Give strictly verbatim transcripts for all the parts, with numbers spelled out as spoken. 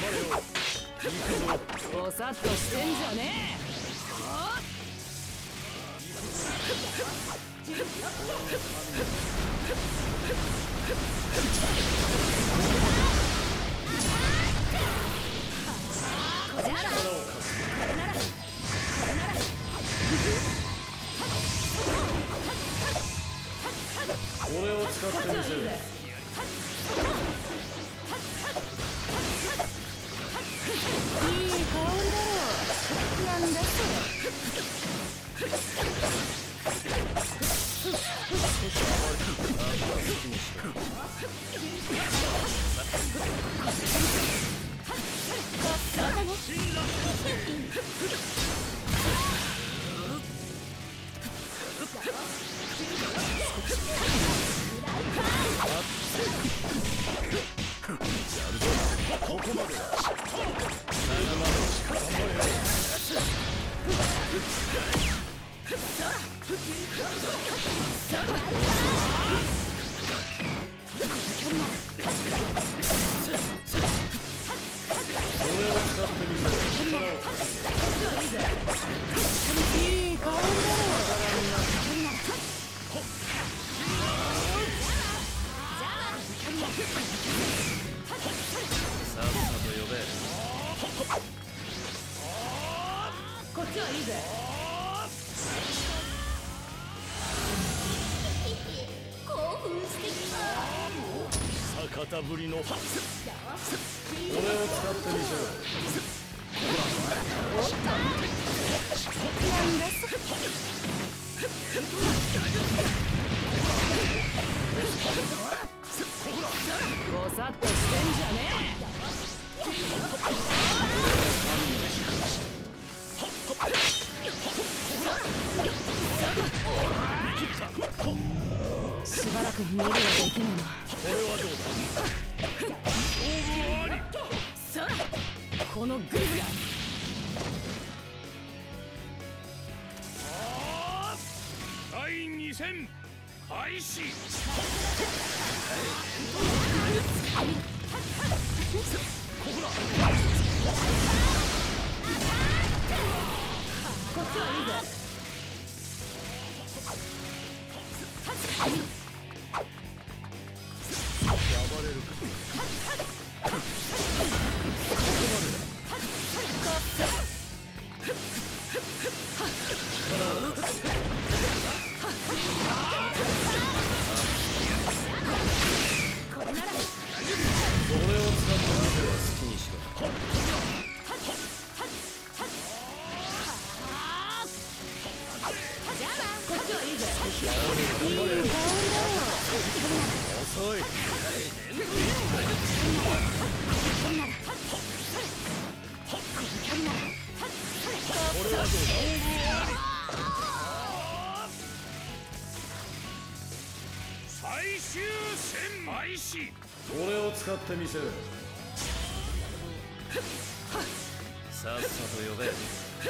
ぼさっとしてんじゃねえ。 俺を使ってみせる。 いい香りだろ。なんだそれ。 ここまでだ。 こっちはいいぜ。興奮してきた。 逆たぶりの俺を使ってみせろ。 なんだそれ。ぼさっとしてんじゃねえ。しばらく逃げるができないな。 これはどうだ。勝負あり。 さあこのグリグラだいに戦開始。ここだ。 こっちはいいぜ。 暴れるか。ここまでだ。 これなら俺を使ってみせろ。好きにしろ。 じゃあな。こっちはいいぜ。 頑張れよ。遅い。これはどうだ。最終戦開始。俺を使ってみせる。さっさと呼べ。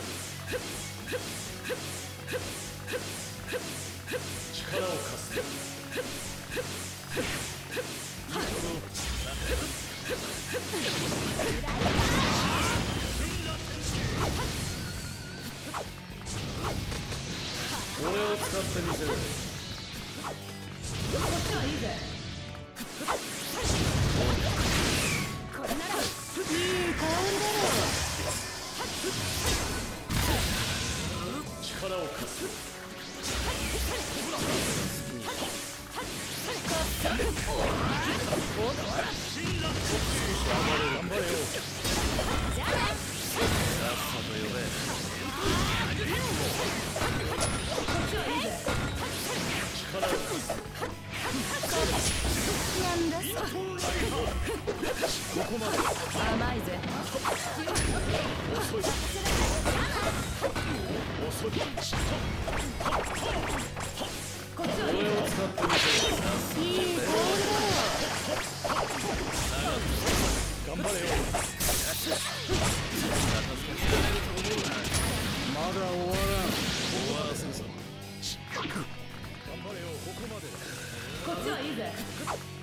力を貸す。俺を使ってみせる。 こっちはいいぜ。これならいい香りだろ。 力を貸す。頑張れよ。 じゃあね。 さっさと呼べ。 こっちはいいぜ。 力を貸す。 なんだそれ。 ここまで。 甘いぜ。 遅い。遅い。 こっちはいい俺をぜ。 使ってみせろ。 いい香りだろ。 頑張れよ。まだ終わらん。終わらせるぞ。頑張れよ。ここまでだ。 こっちはいいぜ。